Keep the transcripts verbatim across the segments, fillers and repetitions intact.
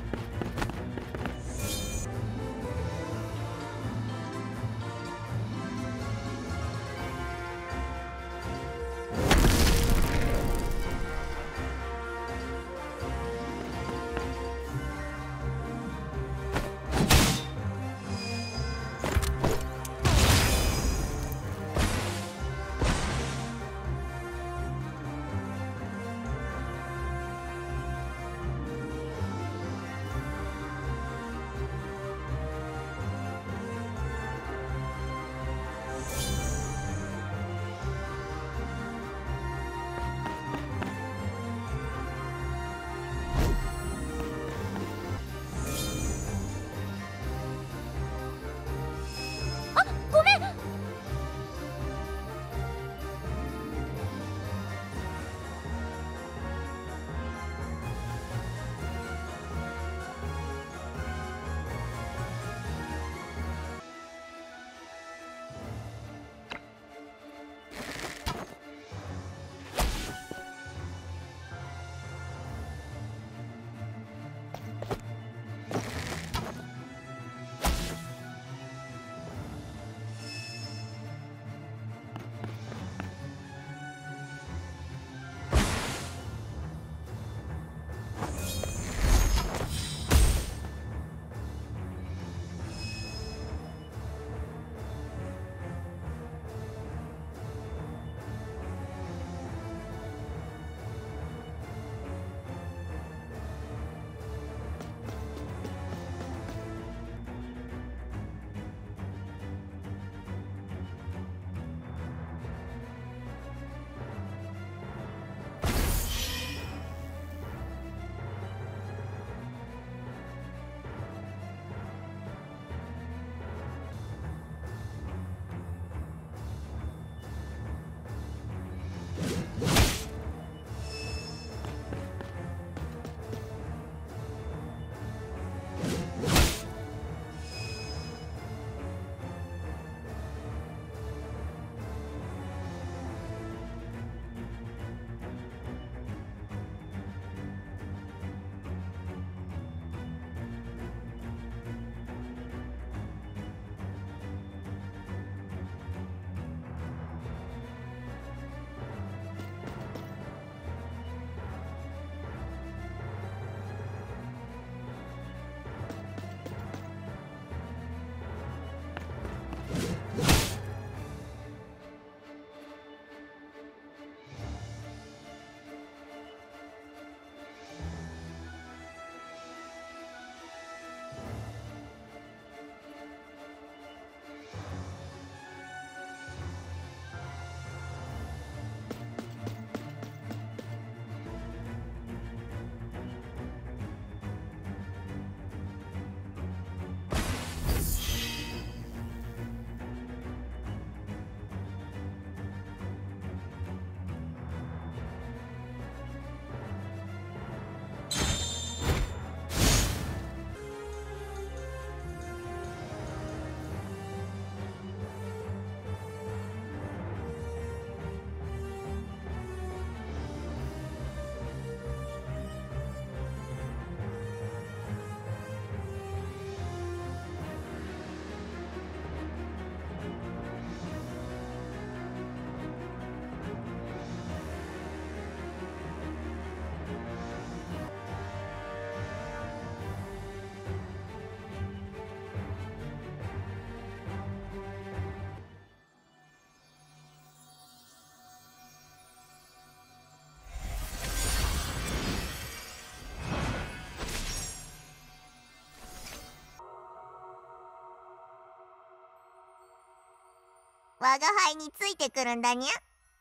我が輩についてくるんだにゃ。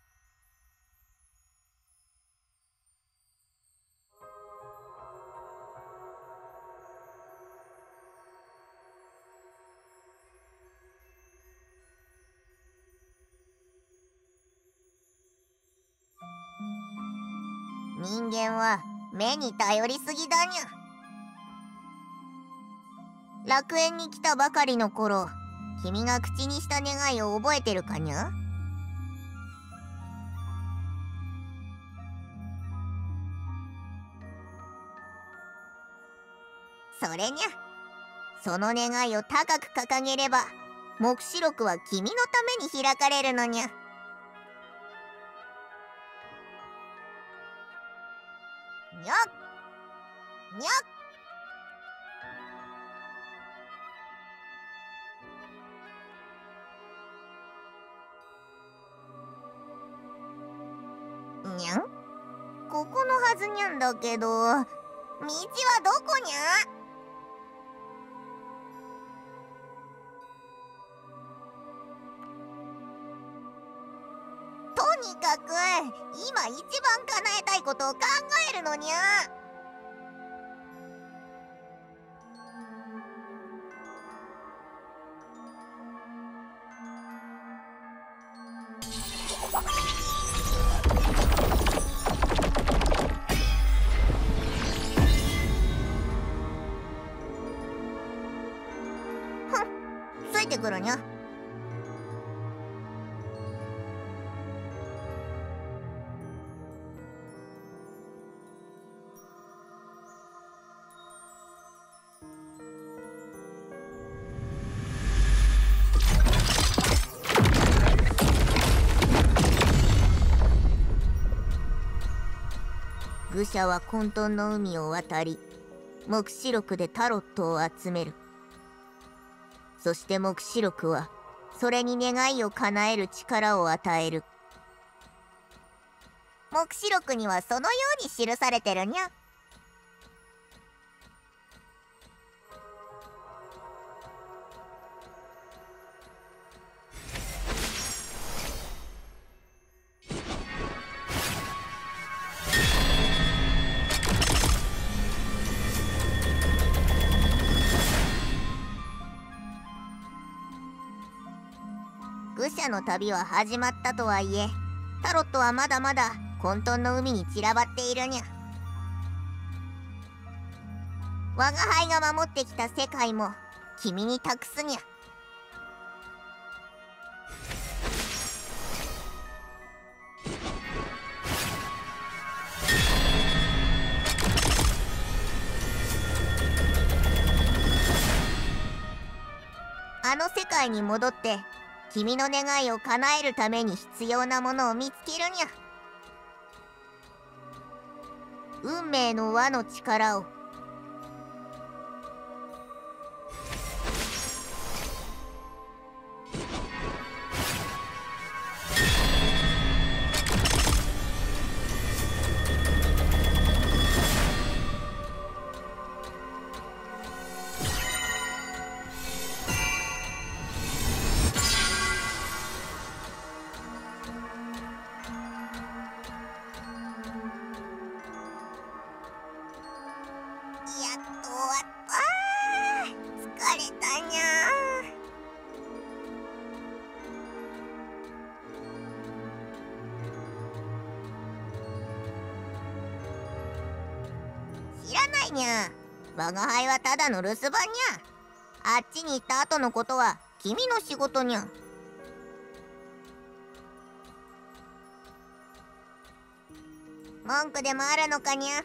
人間は目に頼りすぎだにゃ。楽園に来たばかりの頃、君が口にした願いを覚えてるかにゃ。 それにゃ、その願いを高く掲げれば黙示録は君のために開かれるのにゃ。にゃっにゃっ。にゃん、ここのはずにゃんだけど、道はどこにゃ？とにかく今一番叶えたいことを考えるのにゃ。ふん、ついてくるにゃ。愚者は混沌の海を渡り、黙示録でタロットを集める。そして黙示録はそれに願いを叶える力を与える。黙示録にはそのように記されてるにゃ。愚者の旅は始まったとはいえ、タロットはまだまだ混沌の海に散らばっているにゃ。我が輩が守ってきた世界も君に託すにゃ。あの世界に戻って君の願いを叶えるために必要なものを見つけるにゃ。運命の輪の力を。知らないにゃ。我が輩はただの留守番にゃ。あっちに行った後のことは君の仕事にゃ。文句でもあるのかにゃ。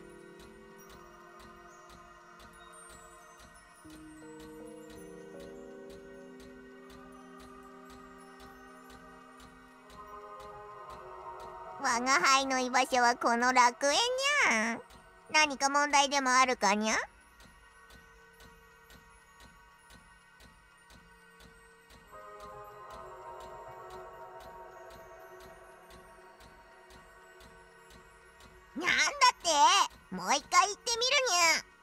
我が輩の居場所はこの楽園にゃ。何か問題でもあるかにゃ。なんだって、もう一回言ってみるにゃ。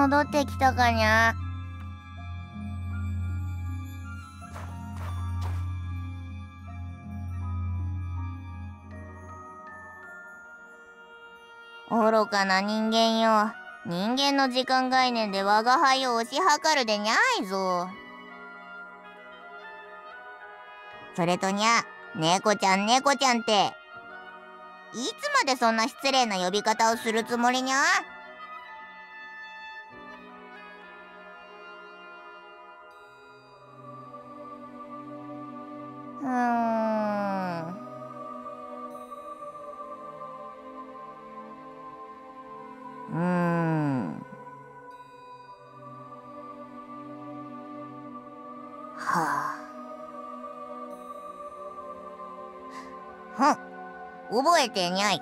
戻ってきたかにゃ。愚かな人間よ。人間の時間概念で我が輩を推し量るでにゃいぞ。それとにゃ、猫ちゃん猫ちゃんって、いつまでそんな失礼な呼び方をするつもりにゃ。うーん。うーん。はあ。ふん、覚えてにゃい。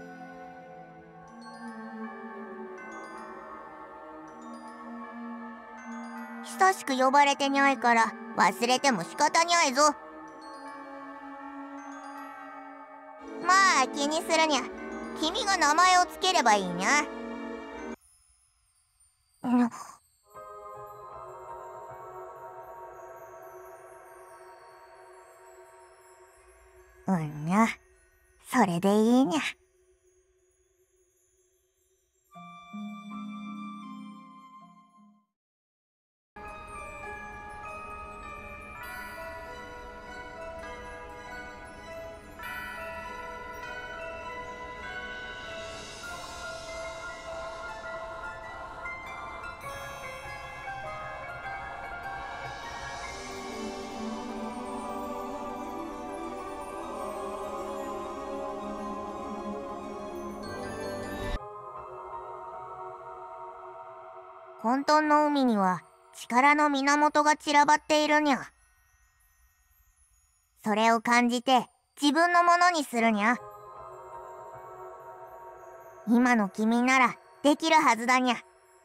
親しく呼ばれてにゃいから忘れても仕方にゃいぞ。まあ気にするにゃ。君が名前をつければいいにゃ。うんにゃ、それでいいにゃ。混沌の海には力の源が散らばっているにゃ。それを感じて自分のものにするにゃ。今の君ならできるはずだにゃ。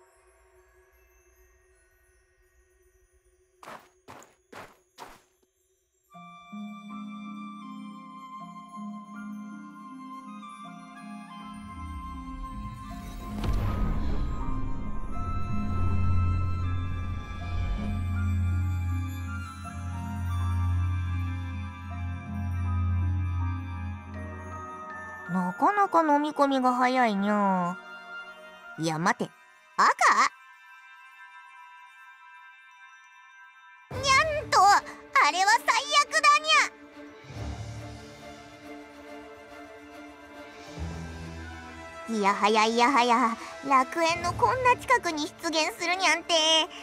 なかなか飲み込みが早いにゃ。いや待て、赤？にゃんと、あれは最悪だにゃ。いやはやいやはや、楽園のこんな近くに出現するにゃんて。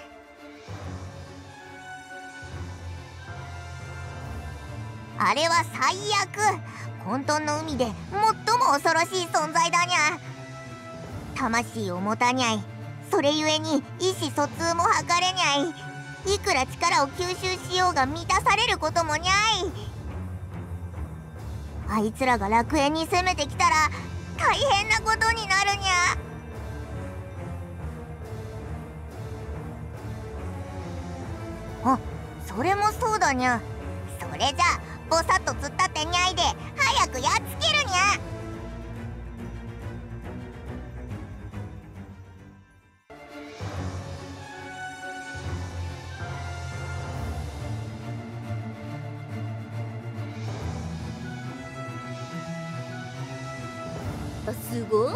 あれは最悪。混沌の海で最も恐ろしい存在だにゃ。魂を持たにゃい。それゆえに意思疎通も図れにゃい。いくら力を吸収しようが満たされることもにゃい。あいつらが楽園に攻めてきたら大変なことになるにゃ。あ、それもそうだにゃ。それじゃぼさっと突っ立ってにゃいで早くやっつけるにゃ。すごい。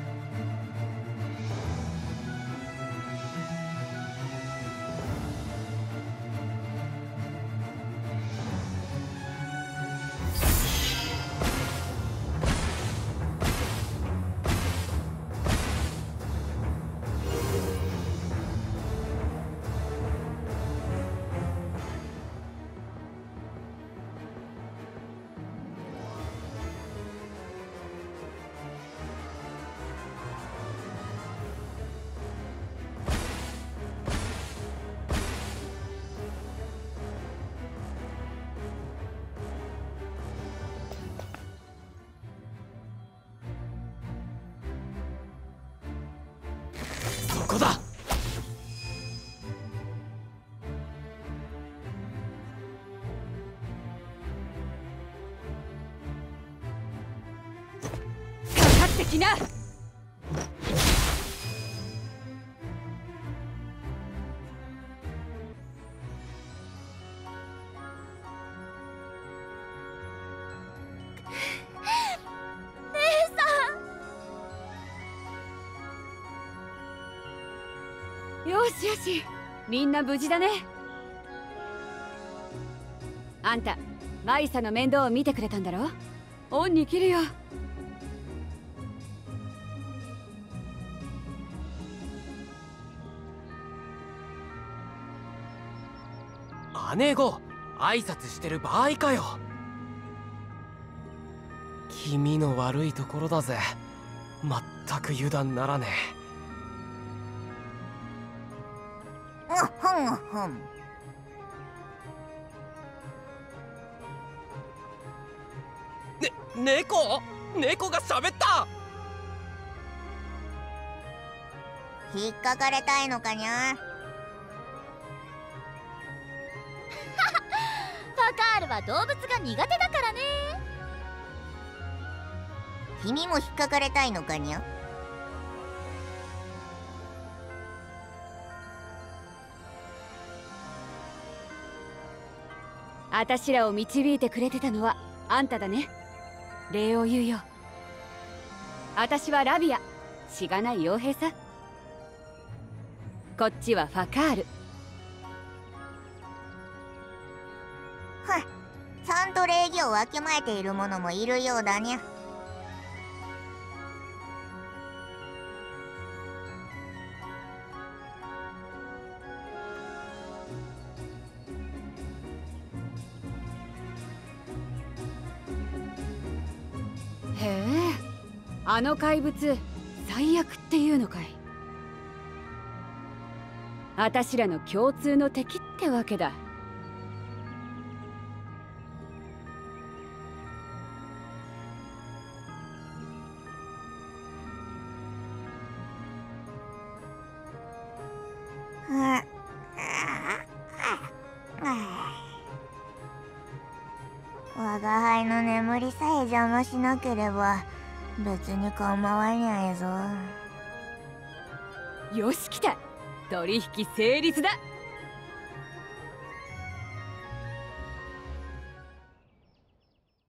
ここだ。かかってきな。 よしよし、みんな無事だね。あんたマイサの面倒を見てくれたんだろ。恩に着るよ。 姉御、挨拶してる場合かよ。気味の悪いところだぜ。まったく油断ならねうっふんうっふん。 え。ね、猫猫が喋った。 引っかかれたいのかにゃ。 ファカールは動物が苦手だからね。 君も引っかかれたいのかにゃ。 あたしらを導いてくれてたのはあんただね。礼を言うよ。あたしはラビア、しがない傭兵さ。こっちはファカール。 はっ、ちゃんと礼儀をわきまえている者もいるようだにゃ。 へえ、あの怪物最悪っていうのかい。あたしらの共通の敵ってわけだ。 我が輩の眠りさえ邪魔しなければ別に構わないぞ。 よし来た、取引成立だ。